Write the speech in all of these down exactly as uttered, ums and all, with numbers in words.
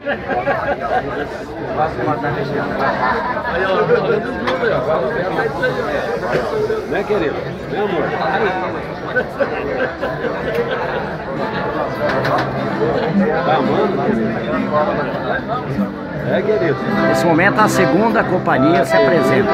Né, querido? Né, amor? Tá amando? É, querido. Nesse momento a segunda companhia se apresenta.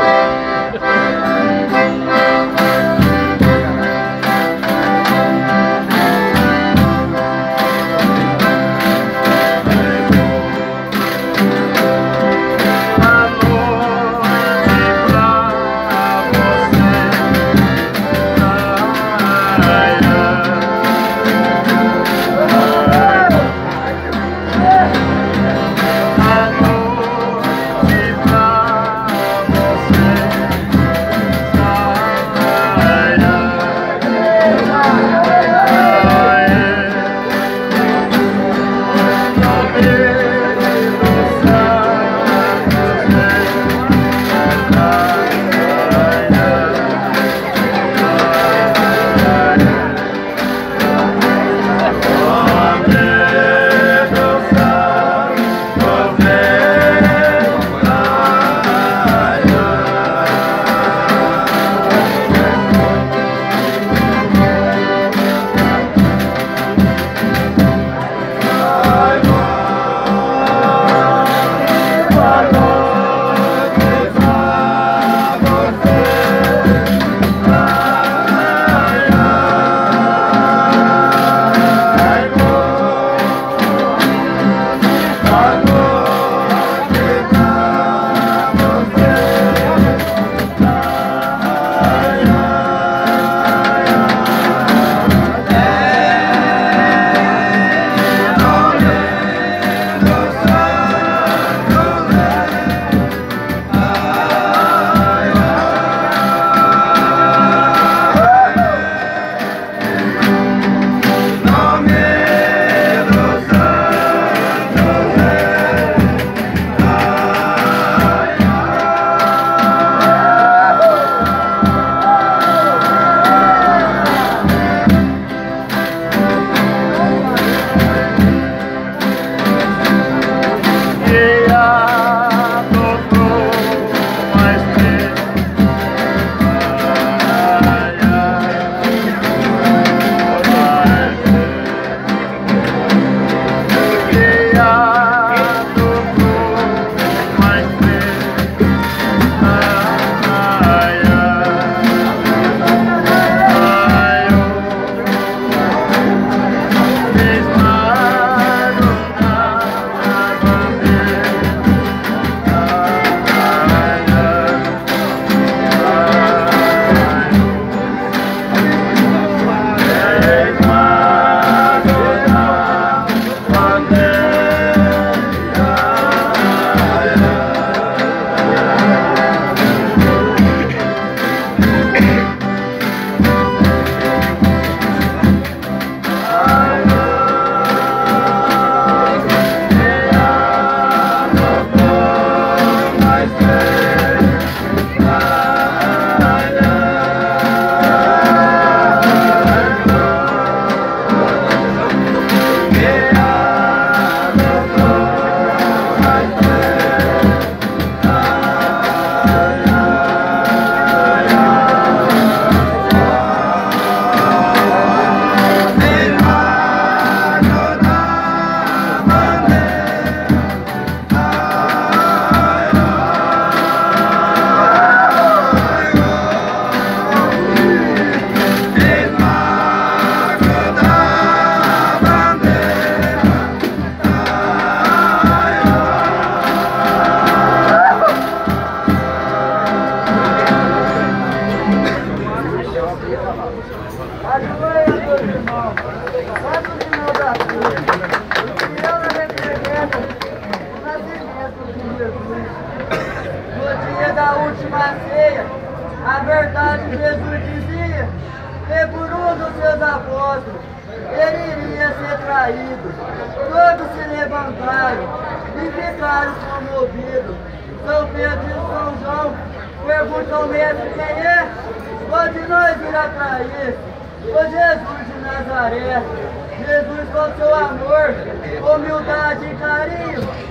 No dia da última ceia, a verdade Jesus dizia que por um dos seus apóstolos ele iria ser traído. Todos se levantaram e ficaram comovidos. São Pedro e São João perguntam ao mestre quem é, onde nós irá trair? O Jesus de Nazaré. Jesus com seu amor, humildade e carinho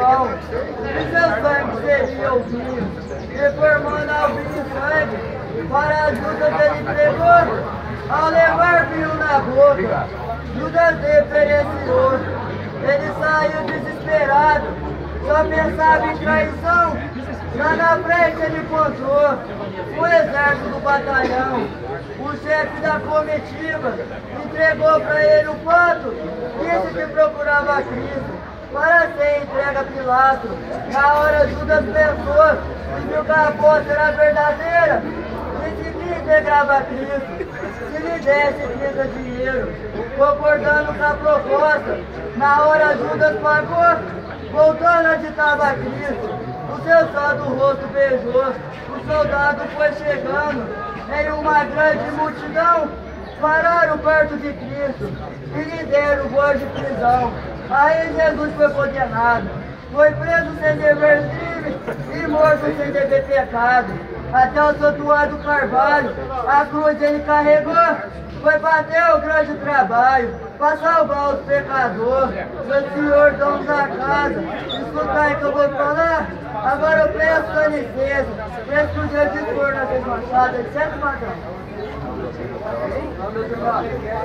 pão, e seu sangue seria o vinho, reformando ao vinho e sangue, para as Judas ele pregou, ao levar vinho na boca, Judas depereciou, ele saiu desesperado, só pensava em traição, lá na frente ele encontrou o exército do batalhão, o chefe da comitiva, entregou para ele o ponto, disse que procurava Cristo, para ser entregue a Pilato. Na hora Judas pensou, e viu que a aposta era verdadeira, disse que integrava Cristo, se lhe desse trinta dinheiro, concordando com a proposta. Na hora Judas pagou, voltando onde estava Cristo, o seu santo rosto beijou, o soldado foi chegando, em uma grande multidão, pararam perto de Cristo e lhe deram voz de prisão. Aí Jesus foi condenado, foi preso sem dever crime e morto sem dever pecado. Até o santuário do Carvalho, a cruz ele carregou, foi bater o grande trabalho, para salvar os pecadores. Meu Senhor, dono da casa, escuta aí que eu vou falar. Agora eu peço a licença, peço que o Jesus for na desmanchada, certo, patrão? Meus irmãos.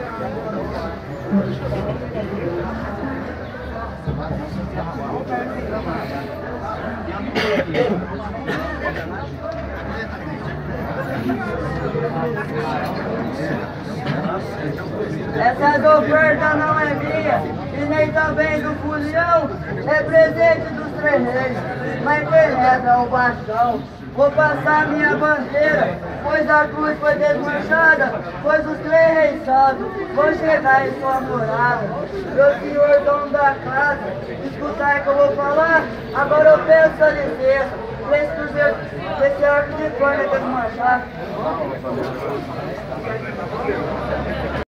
Essa oferta não é minha e nem também do folião, é presente dos três reis, mas quem reza o bastão. Vou passar minha bandeira, pois a cruz foi desmanchada, pois os três reis santos vão chegar em sua morada. Meu Senhor, dono da casa, escuta aí que eu vou falar, agora eu peço a licença, peço que esse arco de corno é desmanchado.